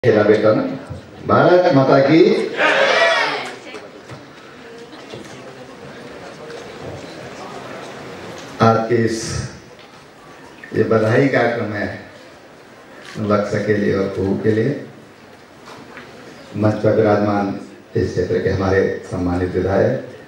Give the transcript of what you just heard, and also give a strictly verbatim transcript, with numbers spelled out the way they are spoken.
खेला बेटा ना। भारत माता की। आज के इस ये बधाई कार्यक्रम है लक्ष्य के लिए और कुहू के लिए। मंच पर विराजमान इस क्षेत्र के हमारे सम्मानित विधायक